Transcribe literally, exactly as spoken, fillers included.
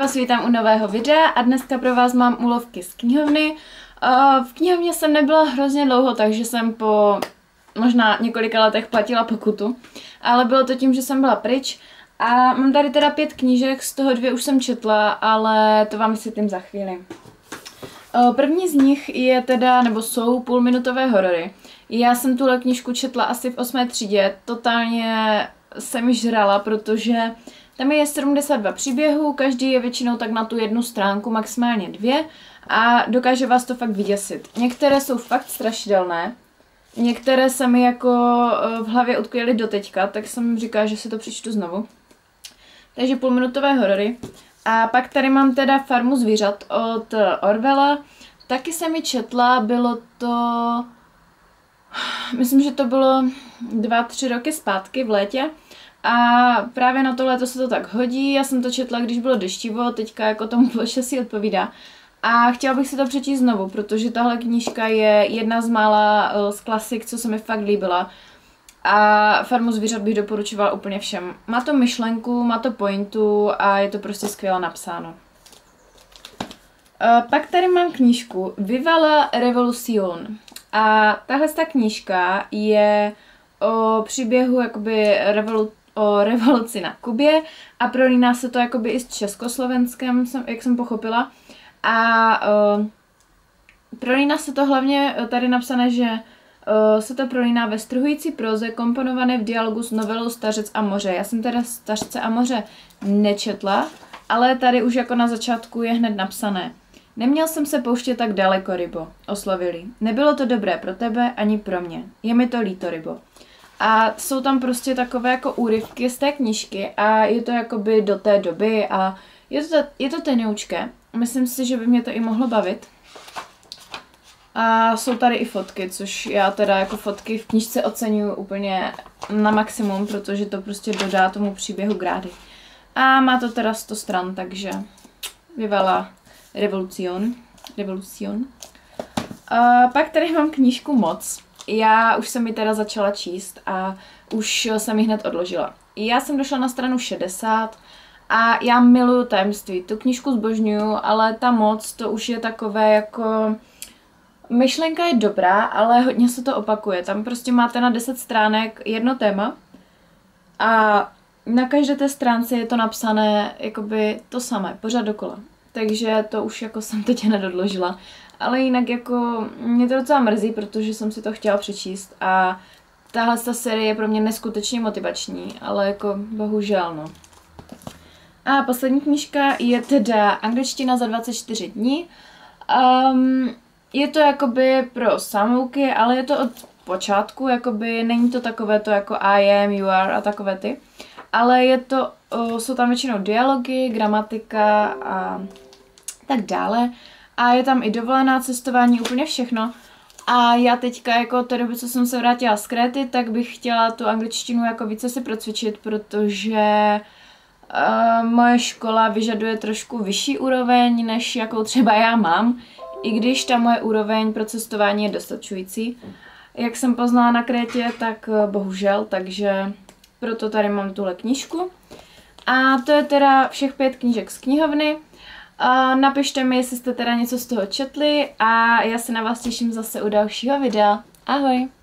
Vás vítám u nového videa a dneska pro vás mám úlovky z knihovny. V knihovně jsem nebyla hrozně dlouho, takže jsem po možná několika letech platila pokutu, ale bylo to tím, že jsem byla pryč. A mám tady teda pět knížek, z toho dvě už jsem četla, ale to vám vysvětlím za chvíli. První z nich je teda, nebo jsou půlminutové horory. Já jsem tuhle knížku četla asi v osmé třídě, totálně jsem ji žrala, protože tam je sedmdesát dva příběhů, každý je většinou tak na tu jednu stránku, maximálně dvě, a dokáže vás to fakt vyděsit. Některé jsou fakt strašidelné, některé se mi jako v hlavě utkvěly doteďka, tak jsem říkala, že si to přečtu znovu. Takže půlminutové horory. A pak tady mám teda Farmu zvířat od Orwella. Taky jsem ji četla, bylo to... Myslím, že to bylo dva, tři roky zpátky v létě. A právě na to léto se to tak hodí. Já jsem to četla, když bylo deštivo, teďka jako tomu počasí odpovídá. A chtěla bych si to přečíst znovu, protože tahle knížka je jedna z mála z klasik, co se mi fakt líbila. A Farmu zvířat bych doporučovala úplně všem. Má to myšlenku, má to pointu a je to prostě skvěle napsáno. Pak tady mám knížku Viva la Revolution. A tahle ta knížka je o příběhu jakoby revolu o revoluci na Kubě a prolíná se to jakoby i s Československem, jak jsem pochopila. A uh, prolíná se to hlavně tady napsané, že uh, se to prolíná ve strhující proze komponované v dialogu s novelou Stařec a moře. Já jsem teda Stařce a moře nečetla, ale tady už jako na začátku je hned napsané. Neměl jsem se pouštět tak daleko, rybo, oslovili. Nebylo to dobré pro tebe ani pro mě. Je mi to líto, rybo. A jsou tam prostě takové jako úryvky z té knížky a je to jakoby do té doby a je to, je to tenoučké. Myslím si, že by mě to i mohlo bavit. A jsou tady i fotky, což já teda jako fotky v knížce oceňuji úplně na maximum, protože to prostě dodá tomu příběhu grády. A má to teda sto stran, takže vyvala Revolucion. Revolucion. A pak tady mám knížku Moc. Já už jsem ji teda začala číst a už jsem ji hned odložila. Já jsem došla na stranu šedesát a já miluju tajemství. Tu knížku zbožňuju, ale ta Moc, to už je takové jako... Myšlenka je dobrá, ale hodně se to opakuje. Tam prostě máte na deset stránek jedno téma a na každé té stránce je to napsané jakoby to samé, pořád dokola. Takže to už jako jsem teď nedodložila. Ale jinak jako mě to docela mrzí, protože jsem si to chtěla přečíst a tahle ta série je pro mě neskutečně motivační, ale jako bohužel no. A poslední knížka je teda Angličtina za dvacet čtyři dní. Um, je to jakoby pro samouky, ale je to od počátku, jakoby není to takové to jako I am, you are a takové ty. Ale je to, o, jsou tam většinou dialogy, gramatika a tak dále. A je tam i dovolená, cestování, úplně všechno. A já teďka, jako od té doby, co jsem se vrátila z Kréty, tak bych chtěla tu angličtinu jako více si procvičit, protože uh, moje škola vyžaduje trošku vyšší úroveň, než jakou třeba já mám. I když ta moje úroveň pro cestování je dostačující. Jak jsem poznala na Krétě, tak uh, bohužel, takže proto tady mám tuhle knížku. A to je teda všech pět knížek z knihovny. Uh, napište mi, jestli jste teda něco z toho četli a já se na vás těším zase u dalšího videa. Ahoj!